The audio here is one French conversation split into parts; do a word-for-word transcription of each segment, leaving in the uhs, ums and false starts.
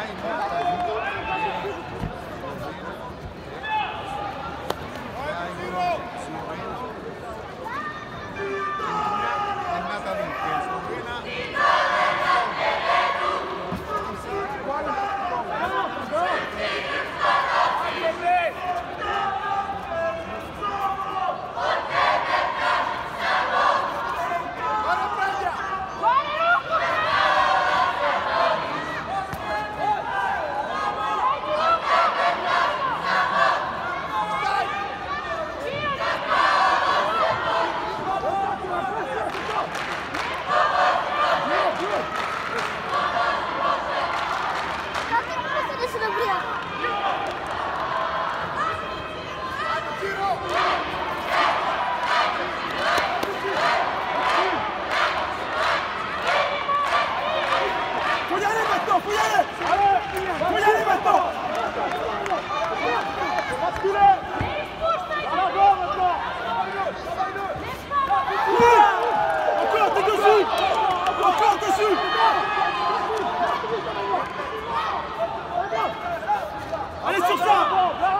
Allez sur ça.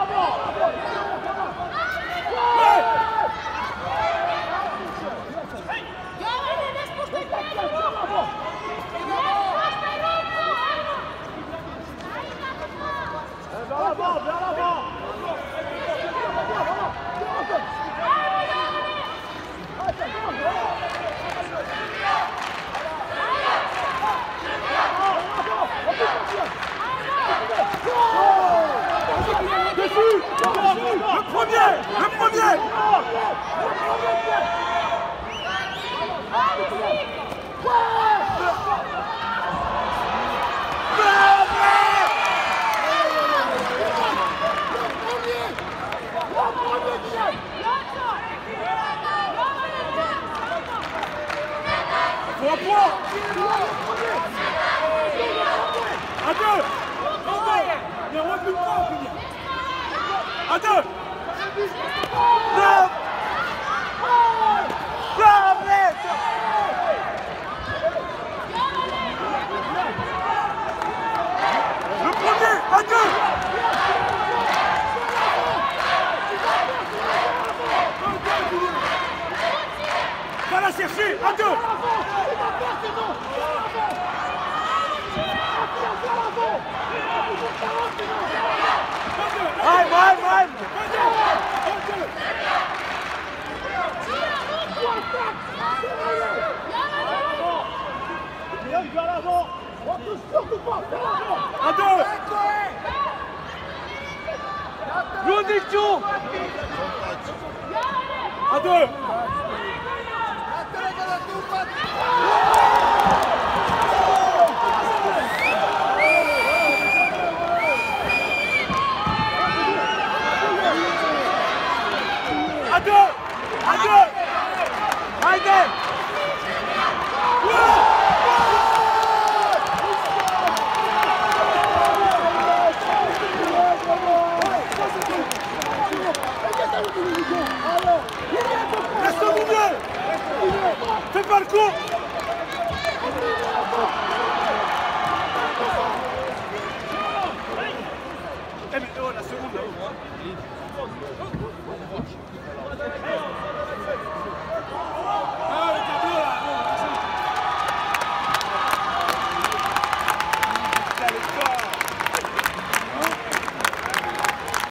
Vers l'avant, vers l'avant. Dessus. Le premier, le premier. Pour un point. À deux. Il y a moins de temps. À deux. Bravo. Bravo. Le premier, à deux. Va la chercher, à deux. Vai, vai, vai! À deux! Ludicchio! À deux! À deux! À deux! Haydi! Reste au milieu! Fais pas le coup!